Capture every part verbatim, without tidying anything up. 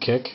kick.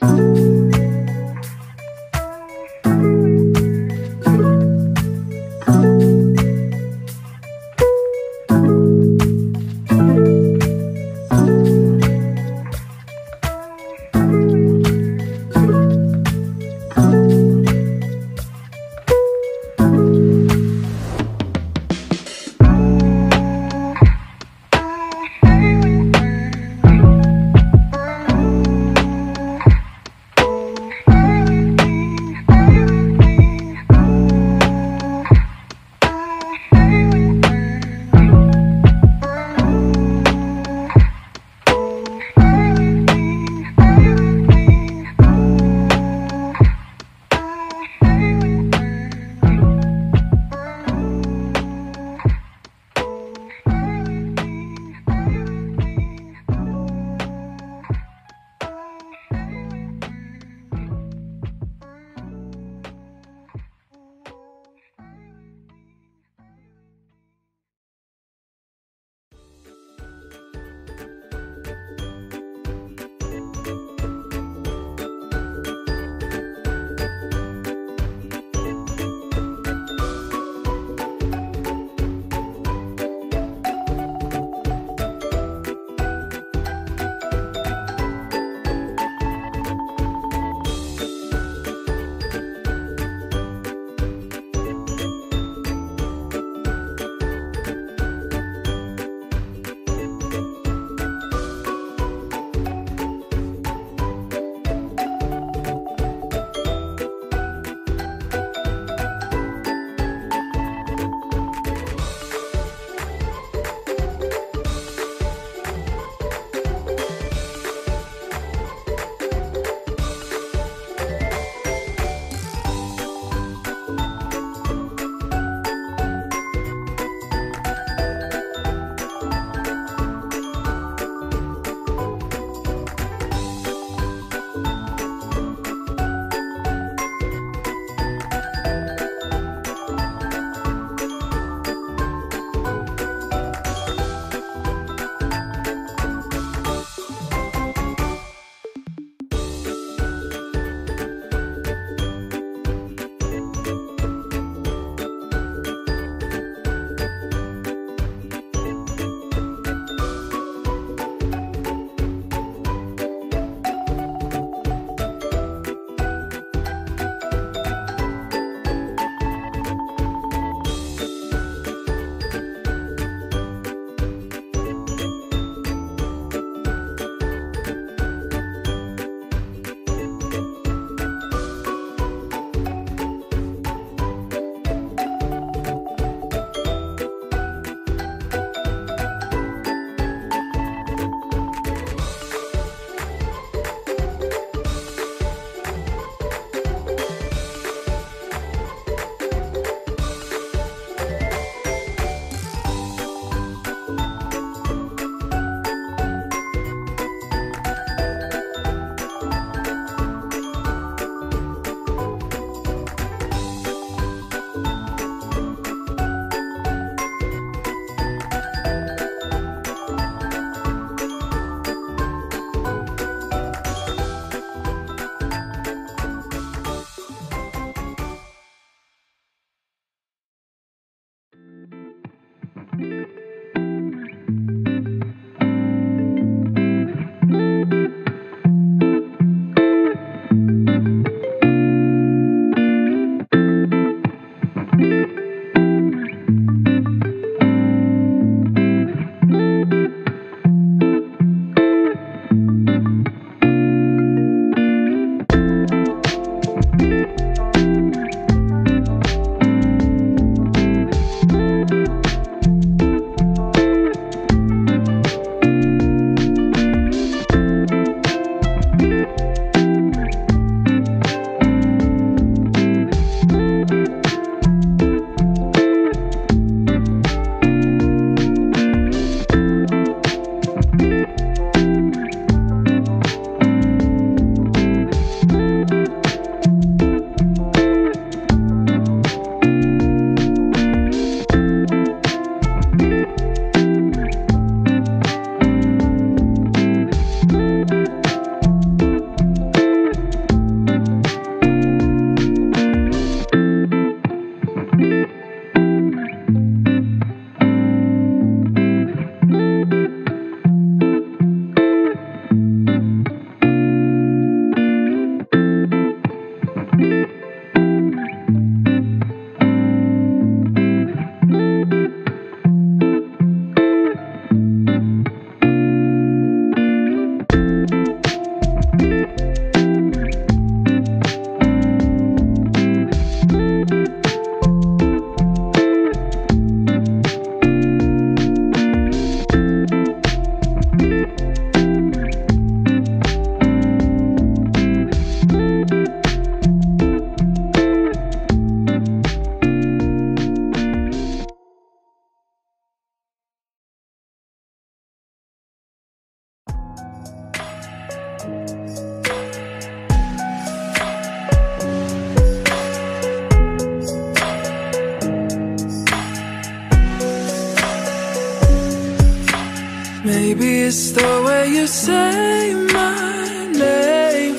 Maybe it's the way you say my name.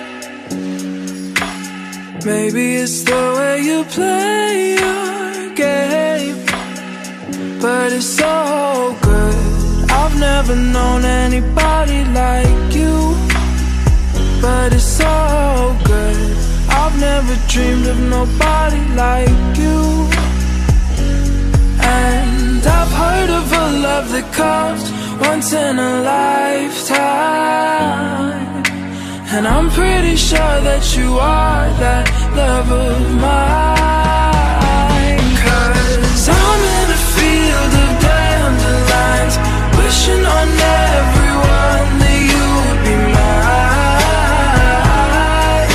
Maybe it's the way you play your game. But it's so good. I've never known anybody like you. But it's so good. I've never dreamed of nobody like you. And I've heard of a love that comes once in a lifetime, and I'm pretty sure that you are that love of mine. 'Cause I'm in a field of dandelions, wishing on everyone that you would be mine,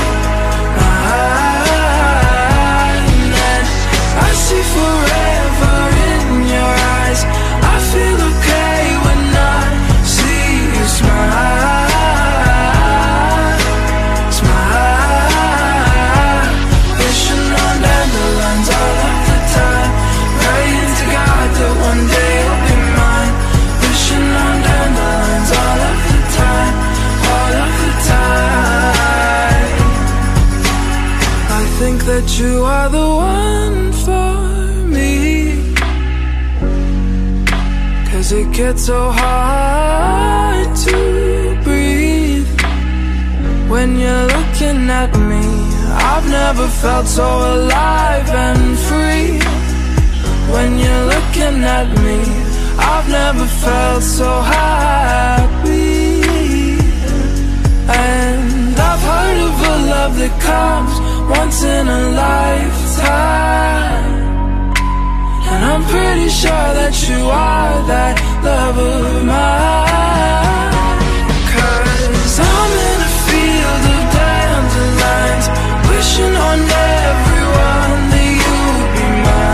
mine. And I see forever in your eyes. I feel okay when I see you smile, smile. Wishing on dandelions all of the time, praying to God that one day you'll be mine. Wishing on dandelions all of the time, all of the time. I think that you are the one for me, 'cause it gets so hard to breathe when you're looking at me. I've never felt so alive and free. When you're looking at me, I've never felt so happy. And I've heard of a love that comes once in a lifetime, and I'm pretty sure that you are that love of mine. 'Cause I'm in a field of dandelions, wishing on everyone that you would be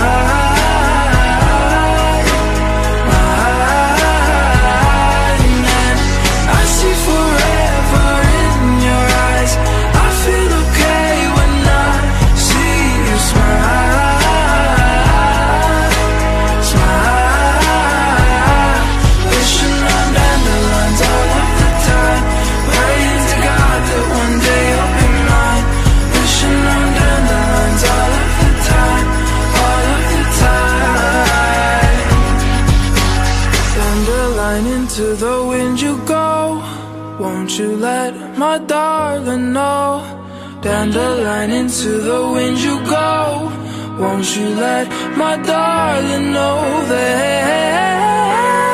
mine, mine. And I see forever in your eyes. I feel okay when I see you smile, smile. Wishing on dandelions all of the time, praying to God that one day you'll be mine. Wishing on dandelions all of the time, all of the time. Dandelion, into the wind you go. Won't you let my darling know? Dandelion, into the wind you go. Won't you let my darling know that